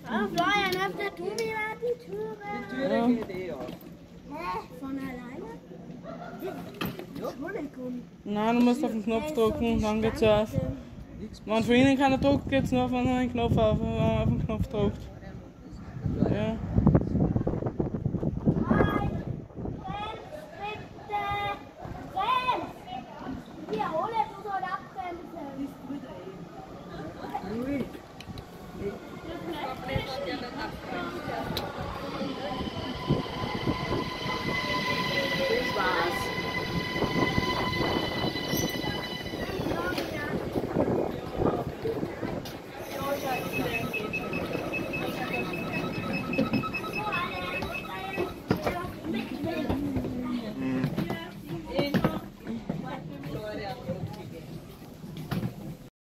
Ah, Florian, öffnet du mir mal die Türe? Die Türe geht eh auf. Von alleine? Entschuldigung. Nein, du musst auf den Knopf drücken, dann geht's auf. Wenn von innen keiner drückt, geht's nur, wenn man den Knopf auf den Knopf drückt. Ja.